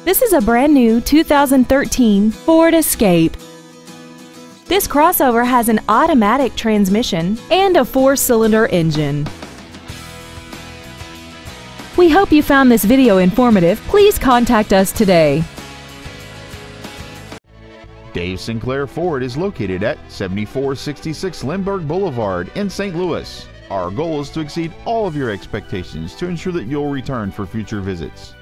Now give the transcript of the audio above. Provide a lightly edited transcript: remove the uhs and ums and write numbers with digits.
This is a brand new 2013 Ford Escape. This crossover has an automatic transmission and a 4-cylinder engine. We hope you found this video informative. Please contact us today. Dave Sinclair Ford is located at 7466 Lindbergh Boulevard in St. Louis. Our goal is to exceed all of your expectations to ensure that you'll return for future visits.